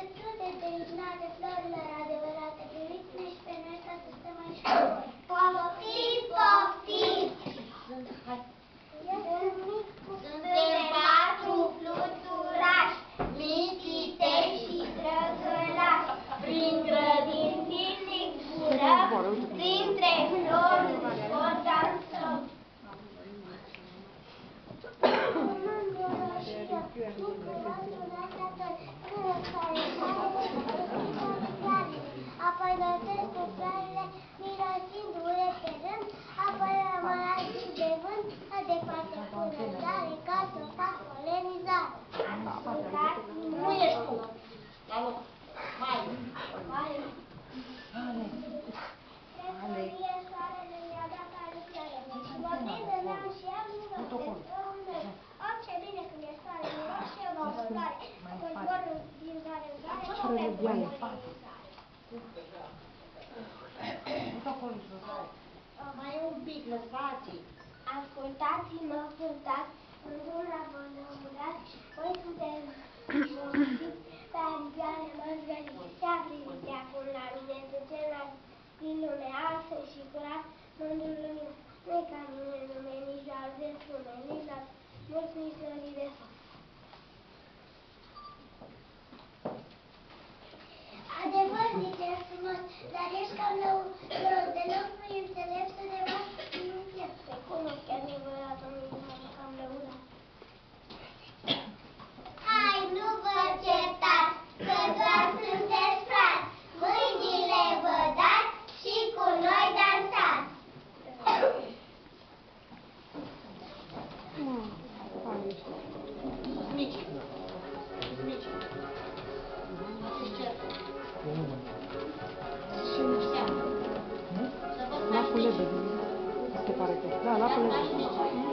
sute de ignale florilor adevărate, priviți-ne și pe noi ca să stăm aici cu voi. Poftiți, poftiți! Suntem patru fluturași, mititei și drăgălași, prin grădini zilnic zburăm, printre flori vor dansăm. Apoi găsesc cu florile, mirosind urât pe rând, apoi rămân alții de vânt, adecvate pânăzare, ca să fac polenizare. Nu ești tu, la loc. Mai. Trebuie soarele mi-a dat aluțioarele și mă prinde neam și am lungă despre un meu. Oh, ce bine când e soare, miros și eu mă văzare, că zborul din zare în zare, nu pe polenizare. Mai un pic, lăsați. Ascultați-mă, cântați, mândura vă lăudați, voi suntem șoptiți, pe aripioare mărgăriți, se apriviți acum la lume, de cel din lume, altfel și curat, mândrul lumină. Nu-i ca mine lume, nici la de lume, nici la mulți, nici lării de foc. Adevăr, zice frumos, dar ești cam lăuros, deloc nu-i înțelept să de vas nu chiar. Pe cum o chiar nevărat, nu-i cam lăurat. Hai, nu vă certați, că doar sunteți frați, mâinile vă dați și cu noi dansați. Mici. Mici. Lapul lebede, se pare că. Da, lapul lebede.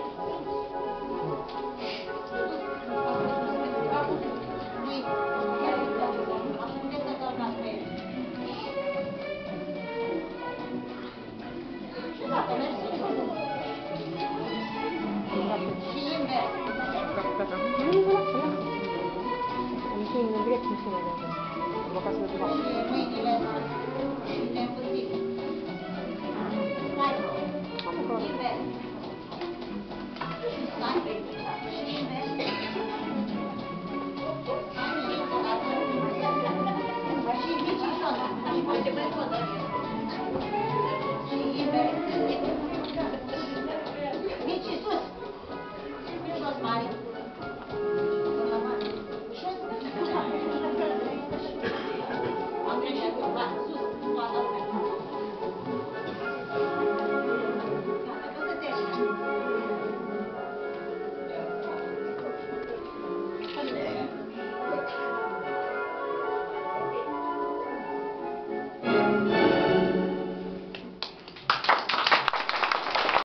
Gata. Nu, nu, nu. Nu, nu, direct nu se vede. Am blocat să le